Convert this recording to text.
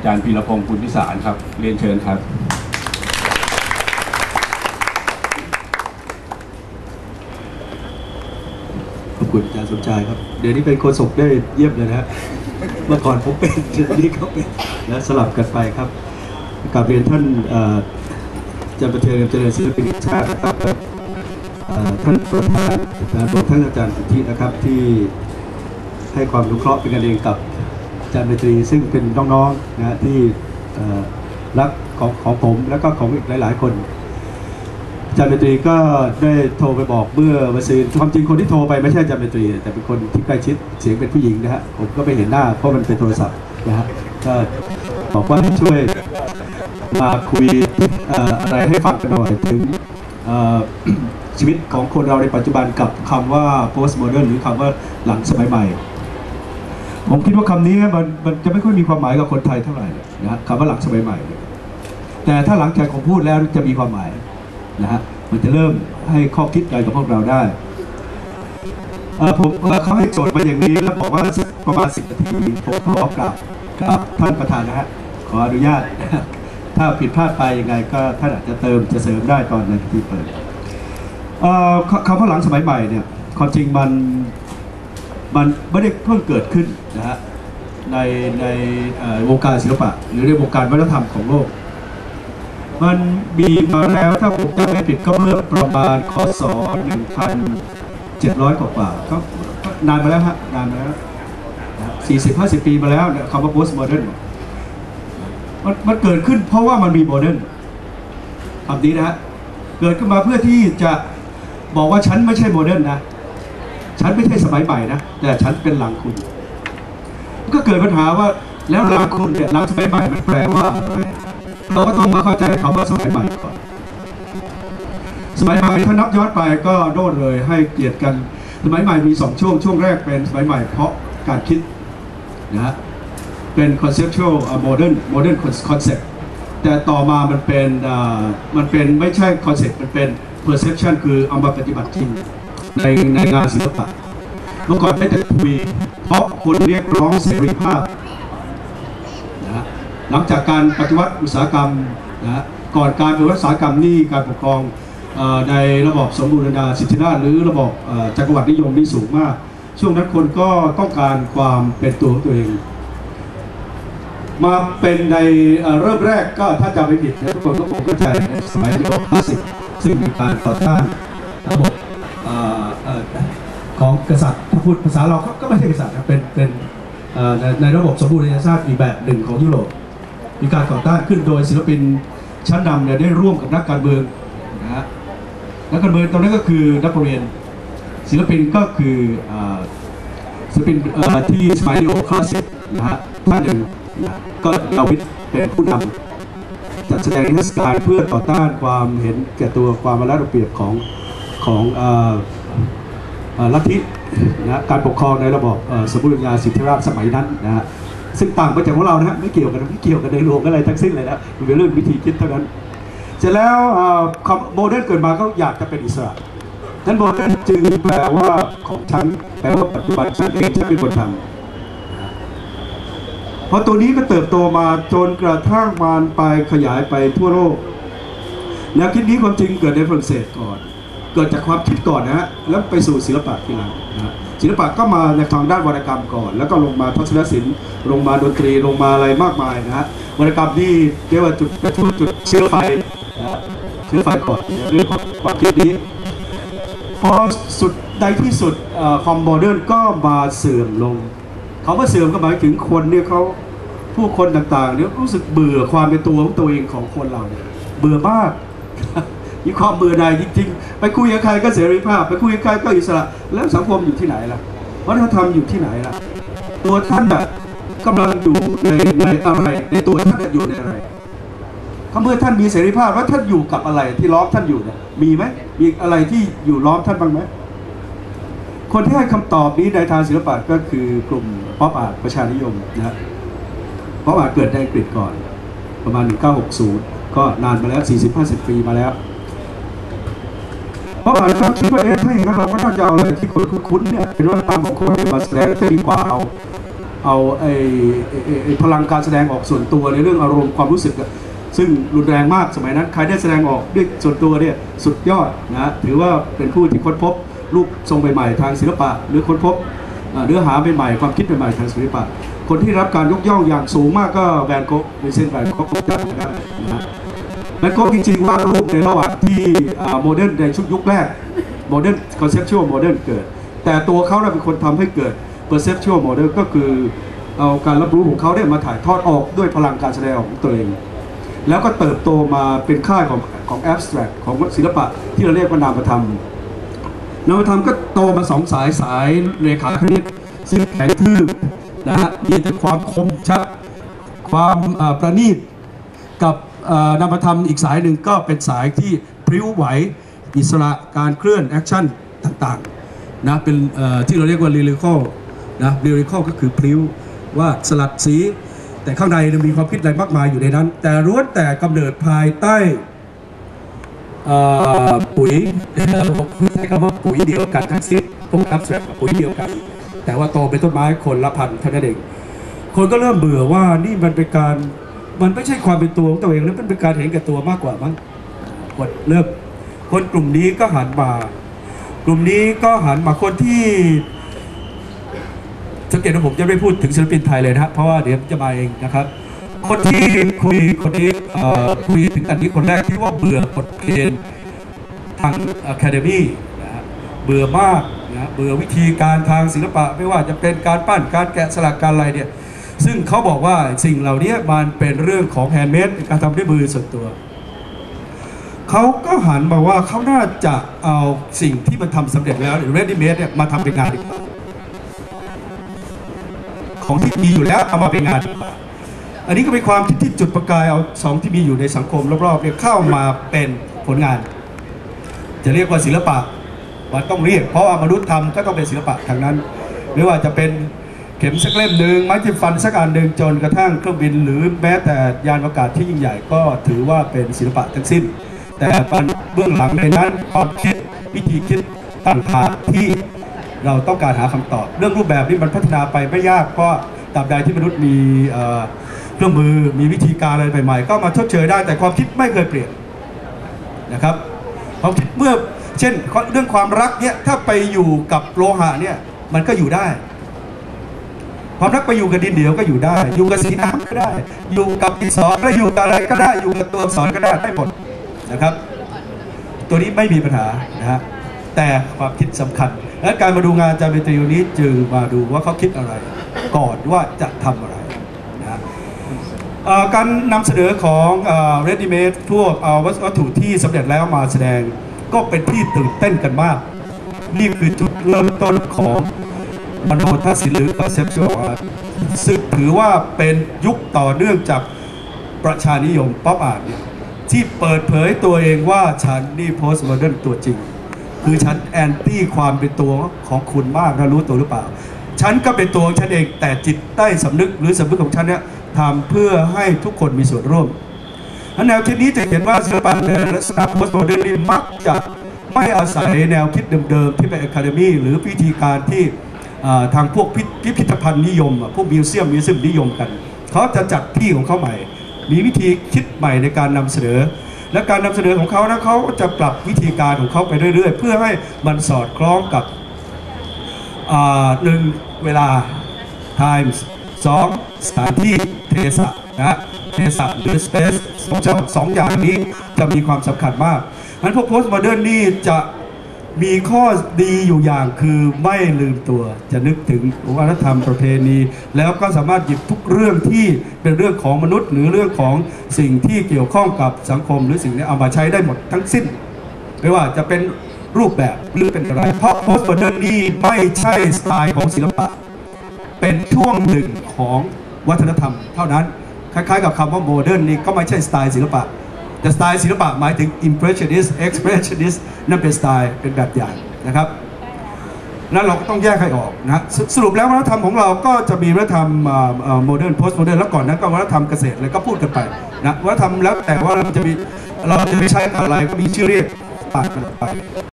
ารย์พีรพงศ์ ปุณพิสารครับเรียนเชิญครับขอบคุณอาจารย์สมชายครับเดี๋ยวนี้เป็นโฆษกได้เยี่ยมเลยนะเมื่อก่อนผมเป็นเดี๋ยวนี้เขาเป็นและสลับกันไปครับกราบเรียนท่านอาจารย์ประเทืองเจริญศิลปินแห่งชาติครับท่านประธานท่านอาจารย์สุทธินะครับที่ให้ความรู้เคราะห์เป็นกันเองกับอาจารย์เมตรีซึ่งเป็นน้องๆนะที่รักของผมแล้วก็ของอีกหลายๆคนอาจารย์เมตรีก็ได้โทรไปบอกเมื่อวันศุกร์ความจริงคนที่โทรไปไม่ใช่อาจารย์เมตรีแต่เป็นคนที่ใกล้ชิดเสียงเป็นผู้หญิงนะฮะผมก็ไปเห็นหน้าเพราะมันเป็นโทรศัพท์นะฮะก็บอกว่าให้ช่วยมาคุยอะไรให้ฟังกันหน่อยถึงชีวิตของคนเราในปัจจุบันกับคำว่า post modern หรือคำว่าหลังสมัยใหม่ผมคิดว่าคำนี้มันจะไม่ค่อยมีความหมายกับคนไทยเท่าไหร่นะคำว่าหลังสมัยใหม่แต่ถ้าหลังจากผมพูดแล้วจะมีความหมายนะฮะมันจะเริ่มให้ข้อคิดอะไรกับพวกเราได้ผมเขาให้โจทย์มาอย่างนี้แล้วบอกว่าประมาณ10 นาทีผมขอกราบท่านประธานนะฮะขออนุญาตถ้าผิดพลาดไปยังไงก็ท่านอาจจะจะเสริมได้ตอนในพิธีเปิดคำว่าหลังสมัยใหม่เนี่ยความจริงมันไม่ได้เพิ่งเกิดขึ้นนะฮะในวงการศิลปะหรือในวงการวัฒนธรรมของโลกมันมีมาแล้วถ้าผมจำไม่ผิดก็เมื่อประมาณค.ศ. 1700 กว่าก็นานมาแล้วฮะนานมาแล้ว40-50 ปีมาแล้วคำว่า post modern มันเกิดขึ้นเพราะว่ามันมีโมเดิร์นคำนี้นะฮะเกิดขึ้นมาเพื่อที่จะบอกว่าฉันไม่ใช่โมเดิร์นนะฉันไม่ใช่สมัยใหม่นะแต่ฉันเป็นหลังคุณก็เกิดปัญหาว่าแล้วหลังคุณเนี่ยหลังสมัยใหม่มันแปลว่าเราก็ต้องมาเข้าใจคำว่าสมัยใหม่ก่อนสมัยใหม่ถ้านับย้อนไปก็โน่นเลยให้เกียรติกันสมัยใหม่มี2 ช่วงแรกเป็นสมัยใหม่เพราะการคิดนะฮะเป็น conceptual modern concept แต่ต่อมามันเป็นไม่ใช่ concept มันเป็น perception คือเอามาปฏิบัติจริงในงานศิลปะเมื่อก่อนไม่แต่คุยเพราะคนเรียกร้องเสรีภาพนะหลังจากการปฏิวัติอุตสาหกรรมนะก่อนการปฏิวัติอุตสาหกรรมนี่การปกครองในระบอบสมบูรณาญาสิทธิราชย์หรือระบอบจักรวรรดินิยมนี่สูงมากช่วงนั้นคนก็ต้องการความเป็นตัวของตัวเองมาเป็นในเริ่มแรกก็ถ้าจำไม่ผิดทุกคนก็คงเข้าใจในสมัยยุคคลาสสิกซึ่งมีการต่อต้านระบบของกษัตริย์ถ้าพูดภาษาเราก็ไม่ใช่กษัตริย์นะเป็นในระบบสมบูรณาญาติอีกแบบหนึ่งของยุโรปมีการต่อต้านขึ้นโดยศิลปินชั้นนำเนี่ยได้ร่วมกับนักการเมืองนะฮะนักการเมืองตอนนั้นก็คือนักเรียนศิลปินก็คือศิลปินที่สมัยยุคคลาสสิกนะฮะท่านหนึ่งก็ดาวิดเป็นผู้นำจัดแสดงนิทรรศการเพื่อต่อต้านความเห็นแก่ตัวความละเอียดของลัทธินะการปกครองในระบอบสมบูรณาญาสิทธิราชย์สมัยนั้นนะฮะซึ่งต่างไปจากของเรานะฮะไม่เกี่ยวกันในหลวงอะไรทั้งสิ้นเลยนะมันเป็นเรื่องวิธีคิดเท่านั้นเสร็จแล้วโมเดิร์นเกิดมาก็อยากจะเป็นอิสระนั้นโมเดิร์นจึงแปลว่าของฉันแปลว่าปัจจุบันฉันเองฉันเป็นคนทำพอตัวนี้ก็เติบโตมาจนกระทั่งมันไปขยายไปทั่วโลกแนวคิดนี้ความจริงเกิดในฝรั่งเศสก่อนเกิดจากความคิดก่อนนะฮะแล้วไปสู่ศิลปะทีหลังนะศิลปะก็มาในทางด้านวรรณกรรมก่อนแล้วก็ลงมาทัศนศิลป์ลงมาดนตรีลงมาอะไรมากมายนะฮะวรรณกรรมนี่เรียกว่าจุดเชื้อไฟนะเชื้อไฟก่อนเรื่องความคิดนี้พอสุดใดที่สุดคอมโมเดิร์นก็มาเสื่อมลงเขาว่าเสื่อมก็หมายถึงคนเนี่ยเขาผู้คนต่างๆเนี่ยรู้สึกเบื่อความเป็นตัวของตัวเองของคนเราเนี่ยเบื่อมากมีความเบื่อหน่ายจริงๆไปคุยกับใครก็เสรีภาพไปคุยกับใครก็อิสระแล้วสังคมอยู่ที่ไหนล่ะวัฒนธรรมอยู่ที่ไหนล่ะตัวท่านแบบกำลังอยู่ในอะไรในตัวท่านอยู่ในอะไรเมื่อท่านมีเสรีภาพแล้วท่านอยู่กับอะไรที่ล้อมท่านอยู่เนี่ยมีไหมมีอะไรที่อยู่ล้อมท่านบ้างไหมคนที่ให้คำตอบนี้ในทางศิลปะก็คือกลุ่มป๊อปอาร์ตประชานิยมนะป๊อปอาร์ตเกิดในอังกฤษก่อนประมาณ1960ก็นานมาแล้ว40-50 ปีมาแล้วเพราะอาจจะคิดว่าถ้าอย่างนั้นเราก็น่าจะเอาอะไรที่คนคุ้นเนี่ยเป็นว่าตามของคนมาแสดงจะดีกว่าเอาเอาพลังการแสดงออกส่วนตัวในเรื่องอารมณ์ความรู้สึกซึ่งรุนแรงมากสมัยนั้นใครได้แสดงออกด้วยส่วนตัวเนี่ยสุดยอดนะถือว่าเป็นผู้ที่ค้นพบรูปทรงใหม่ๆทางศิลปะหรือค้นพบเนื้อหาใหม่ๆความคิดใหม่ๆทางศิลปะคนที่รับการยกย่องอย่างสูงมากก็แวนโก๊กวินเซนต์แวนโก๊กนะครับแวนโก๊กจริงๆวาดรูปในระหว่างที่โมเดิร์นในชุดยุคแรกโมเดิร์นคอนเซปชวลโมเดิร์นเกิดแต่ตัวเขาเป็นคนทำให้เกิดเพอร์เซปชวลโมเดิร์นก็คือเอาการรับรู้ของเขาได้มาถ่ายทอดออกด้วยพลังการแสดงของตัวเองแล้วก็เติบโตมาเป็นค่ายของแอบสแตรกของศิลปะที่เราเรียกว่านามธรรมนามธรรมก็โตมาสองสายเรขาคณิตซึ่งแข็งทื่อนะฮะมีแต่ความคมชัดความประณีตกับนามธรรมอีกสายหนึ่งก็เป็นสายที่พริ้วไหวอิสระการเคลื่อนแอคชั่นต่างๆนะเป็นที่เราเรียกว่าลิริคอลนะลิริคอลก็คือพริ้วว่าสลัดสีแต่ข้างในมีความคิดอะไรมากมายอยู่ในนั้นแต่ล้วนแต่กำเนิดภายใต้ปุ๋ยใช้คำว่าปุ๋ยเดียวกันทั้งสิ้นพวกอัพแสกปุ๋ยเดียวกันแต่ว่าโตเป็นต้นไม้คนละพันธุ์เท่านั้นเองคนก็เริ่มเบื่อว่านี่มันเป็นการมันไม่ใช่ความเป็นตัวของตัวเองแล้วมันเป็นการเห็นแก่ตัวมากกว่ามั้งคนกลุ่มนี้ก็หันมาคนที่สังเกตว่าผมจะไม่พูดถึงศิลปินไทยเลยนะเพราะว่าเดี๋ยวจะมาเองนะครับคนที่คุยถึงอันนี้คนแรกที่ว่าเบื่อกฎเกณฑ์ทาง Academy นะฮะเบื่อมากนะเบื่อวิธีการทางศิลปะไม่ว่าจะเป็นการปั้นการแกะสลักการอะไรเนี่ยซึ่งเขาบอกว่าสิ่งเหล่านี้มันเป็นเรื่องของแฮนด์เมดการทำด้วยมือส่วนตัวเขาก็หันมาว่าเขาน่าจะเอาสิ่งที่มันทำสำเร็จแล้วหรือ ready made เนี่ยมาทำเป็นงานของที่มีอยู่แล้วเอามาเป็นงานอันนี้ก็เป็นความคิดที่จุดประกายเอาสองที่มีอยู่ในสังคมรอบๆเนี่ยเข้ามาเป็นผลงานจะเรียกว่าศิลปะมันต้องเรียกเพราะว่ามนุษย์ทำก็ต้องเป็นศิลปะทางนั้นไม่ว่าจะเป็นเข็มสักเล่มหนึ่งไม้จิ้มฟันสักอันหนึ่งจนกระทั่งเครื่องบินหรือแม้แต่ยานอวกาศที่ยิ่งใหญ่ก็ถือว่าเป็นศิลปะทั้งสิ้นแต่เบื้องหลังในนั้นความคิดวิธีคิดต่างๆที่เราต้องการหาคำตอบเรื่องรูปแบบนี้มันพัฒนาไปไม่ยากเพราะตราบใดที่มนุษย์มีเครื่องมือมีวิธีการอะไรใหม่ๆก็มาชดเชยได้แต่ความคิดไม่เคยเปลี่ยนนะครับความคิดเมื่อเช่นเรื่องความรักเนี่ยถ้าไปอยู่กับโลหะเนี่ยมันก็อยู่ได้ความรักไปอยู่กับดินเดียวก็อยู่ได้อยู่กับสีน้ำก็ได้อยู่กับดินสอก็อยู่กับอะไรก็ได้อยู่กับตัวอักษรก็ได้หมดนะครับตัวนี้ไม่มีปัญหานะฮะแต่ความคิดสำคัญและการมาดูงานอาจารย์เมตรีนี้จึงมาดูว่าเขาคิดอะไรก่อนว่าจะทำอะไรนะการนำเสนอของ ready made พวกวัตถุที่สำเร็จแล้วมาแสดงก็เป็นที่ตื่นเต้นกันมากนี่คือจุดเริ่มต้นของมโนทัศน์ศิลป์หรือ conceptual art ซึ่งถือว่าเป็นยุคต่อเนื่องจากประชานิยมป๊อปอาร์ตที่เปิดเผยตัวเองว่าฉันนี่ post modern ตัวจริงคือฉันแอนตี้ความเป็นตัวของคุณมากนะรู้ตัวหรือเปล่าฉันก็เป็นตัวของฉันเองแต่จิตใต้สำนึกหรือสำนึกของฉันเนี่ยทำเพื่อให้ทุกคนมีส่วนร่วมแนวคิดนี้จะเห็นว่าศิลปะในลักษณะ post modern นี่มักจะไม่อาศัยแนวคิดเดิมๆที่เป็น academy หรือวิธีการที่ทางพวกพิพิธภัณฑ์นิยมพวกมิวเซียมนิยมกันเขาจะจัดที่ของเขาใหม่มีวิธีคิดใหม่ในการนำเสนอและการนำเสนอของเขานะเขาจะปรับวิธีการของเขาไปเรื่อยๆเพื่อให้มันสอดคล้องกับ1 เวลา times 2 สถานที่เทศะนะเทศะหรือ space สองอย่างนี้จะมีความสำคัญมากงั้นพวก post modern นี่จะมีข้อดีอยู่อย่างคือไม่ลืมตัวจะนึกถึงวัฒนธรรมประเพณีแล้วก็สามารถหยิบทุกเรื่องที่เป็นเรื่องของมนุษย์หรือเรื่องของสิ่งที่เกี่ยวข้องกับสังคมหรือสิ่งนี้เอามาใช้ได้หมดทั้งสิ้นไม่ว่าจะเป็นรูปแบบหรือเป็นอะไรเพราะ post modern นี่ไม่ใช่สไตล์ของศิลปะเป็นช่วงหนึ่งของวัฒนธรรมเท่านั้นคล้ายๆกับคำว่า modern นี่ก็ไม่ใช่สไตล์ศิลปะแต่สไตล์ศิลปะหมายถึง impressionist expressionist นั่นเป็นสไตล์เป็นแบบอย่างนะครับนั้นเราก็ต้องแยกให้ออกนะสรุปแล้ววัฒนธรรมของเราก็จะมีวัฒนธรรมโมเดิร์นโพสต์โมเดิร์นแล้วก่อนนั้นก็วัฒนธรรมเกษตรอะไรก็พูดกันไปนะวัฒนธรรมแล้วแต่ว่าเราจะใช้อะไรก็มีชื่อเรียกต่างกันไป